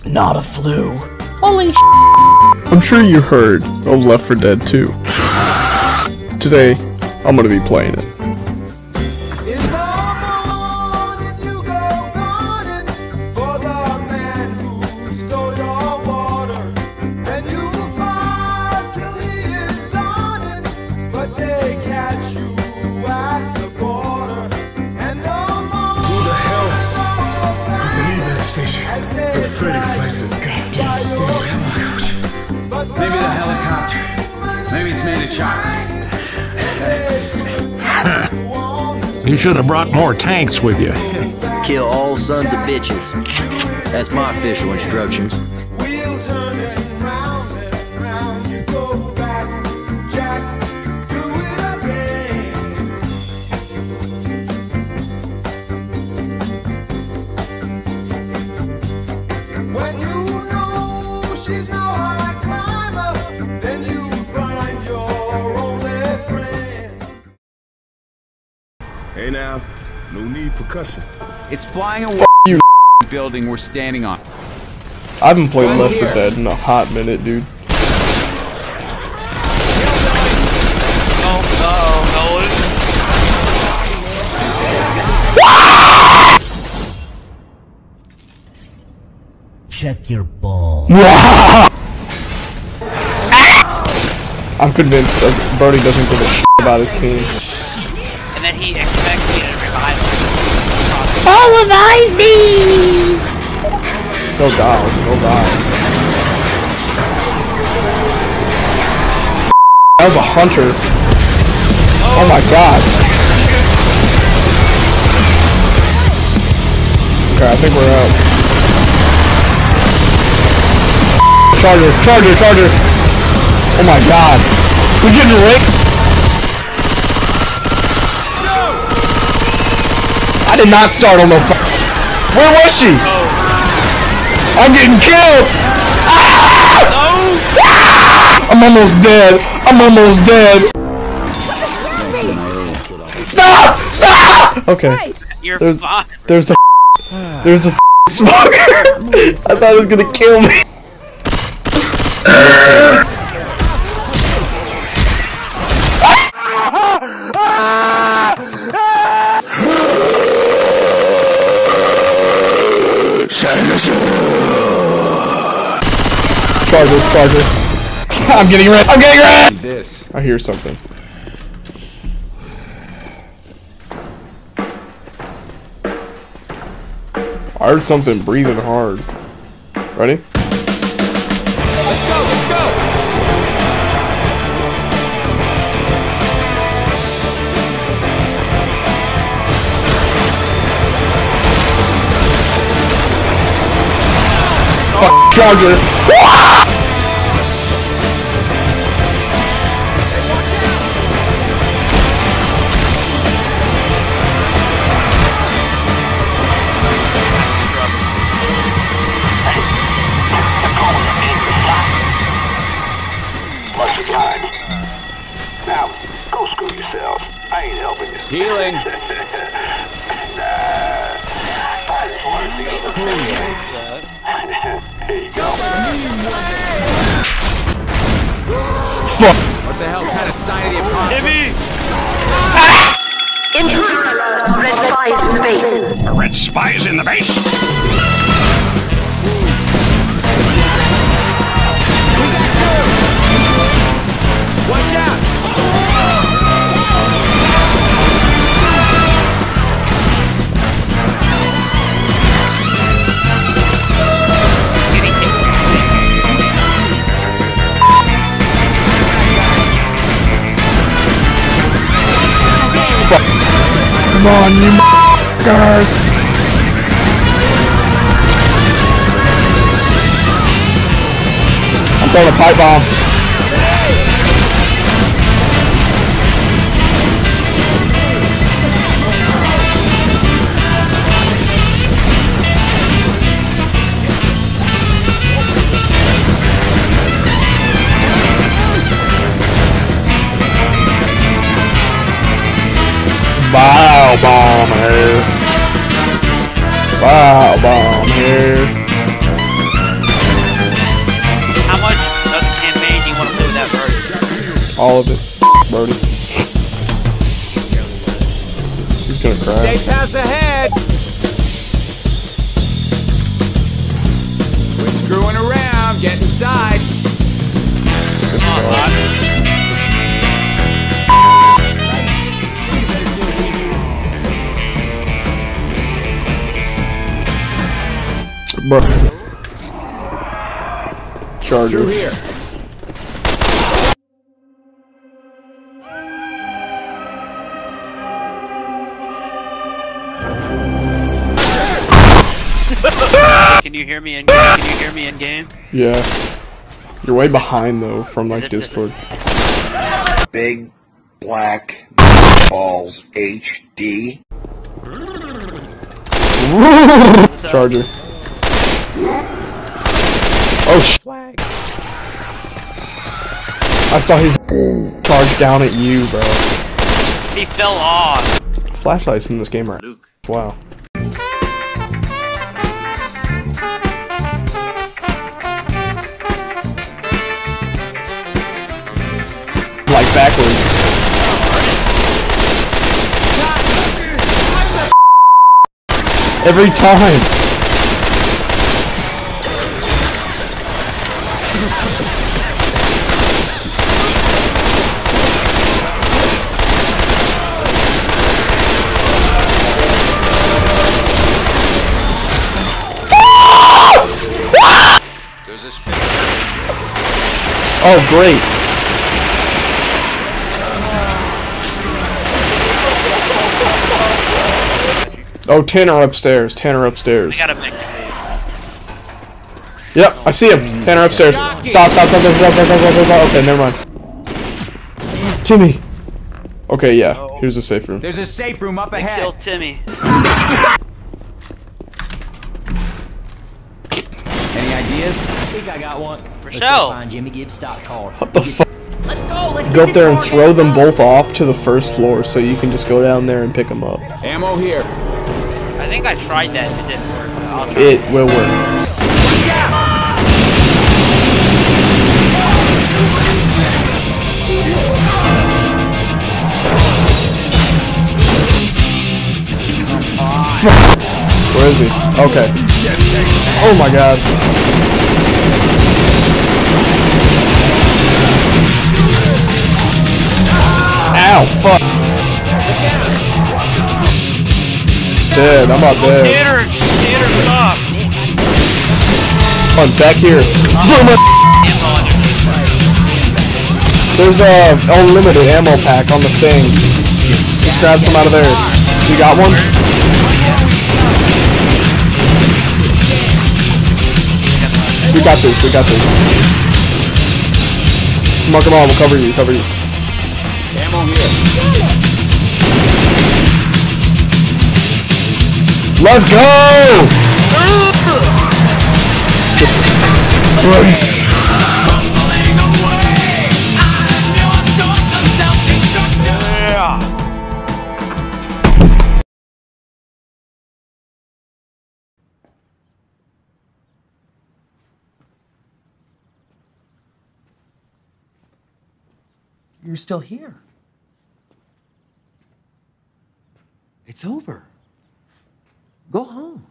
not a flu. Holy sh**. I'm sure you heard of Left 4 Dead 2. Today, I'm gonna be playing it. Maybe the helicopter. Maybe it's made of chocolate. You should have brought more tanks with you. Kill all sons of bitches. That's my official instructions. Hey now, no need for cussing. It's flying away. You building we're standing on. I haven't played Left 4 Dead in a hot minute, dude. Check your balls. I'm convinced that Brody doesn't give a shit about his team. And then he expects me to revive him. Oh, revive me! He'll die. He'll die. That was a hunter. Oh my god. Okay, I think we're out. Charger. Oh my god. We're getting raped. I did not start on the Where was she? I'm getting killed. I'm almost dead. Stop! Okay. There's a smoker. I thought it was gonna kill me. Charger. I'm getting red. This. I hear something. I heard something breathing hard. Ready? Let's go! Fuck Charger. Now, go screw yourself. I ain't helping you. Healing. Fuck. What the hell kind of sign of the apocalypse? Intruder alert! Red spies in the base. Red spies in the base? Watch out! Come on, you m***ers! I'm throwing a pipe bomb. Wow, bomb here. Wow, bomb here. All of it. Brody. He's gonna cry. Stay pass ahead. Quit screwing around. Get inside. Good start. Bro. Charger. Through here. Can you hear me in game? Can you hear me in game? Yeah. You're way behind though from like Discord. Big black balls HD. Charger. Oh sh! I saw his charge down at you, bro. He fell off. Flashlights in this game are wow. Like backwards. Every time. Oh, great. Oh, Tanner upstairs. Tanner upstairs. I got a big Yep, I see him. Tanner upstairs. Stop. Okay, never mind. Timmy. Okay, yeah. Here's the safe room. There's a safe room up They ahead. killed Timmy. Any ideas? I think I got one. Rochelle. Find Jimmy Gibbs stock car. What the fuck? Let's go. Let's Go up there and throw them both off to the first floor so you can just go down there and pick them up. Ammo here. I think I tried that and it didn't work. I'll try It will work. Where is he? Okay. Oh my god. Ow, fuck. Dead, I'm about dead. Tanner, stop. Come on, back here. Ammo under There's a unlimited ammo pack on the thing. Just grab some out of there. You got one? We got this, we got this. Come on, we'll cover you, Ammo here. Let's go! Yeah. You're still here. It's over. Go home.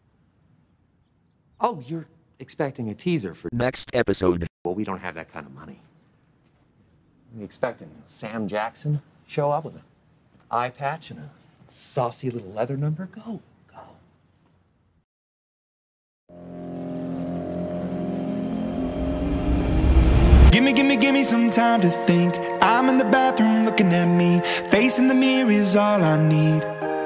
Oh, you're expecting a teaser for next episode. Well, we don't have that kind of money. We expecting Sam Jackson show up with an eye patch and a saucy little leather number? Go. Give me some time to think. I'm in the bathroom looking at me. Facing the mirror is all I need.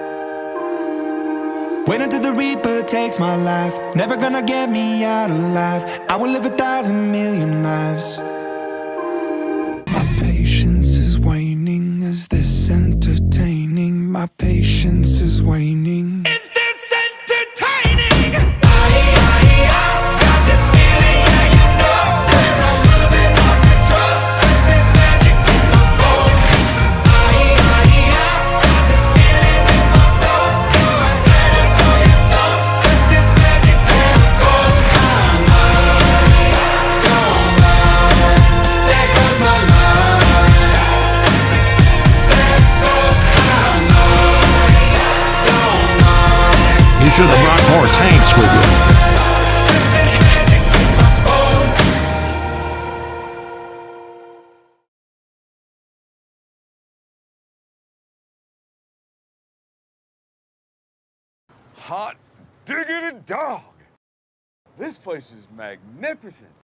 Wait until the Reaper takes my life. Never gonna get me out alive. I will live 1,000,000,000 lives. My patience is waning. Is this entertaining? My patience is waning. Is this entertaining? Got this feeling, yeah, you know. When I'm losing all control. Is this magic in my bones? Got this feeling in my soul. In my center, throw your stones. Is this magic in my bones? Don't mind. There goes my mind. should have brought more tanks with you. Hot diggity dog! This place is magnificent.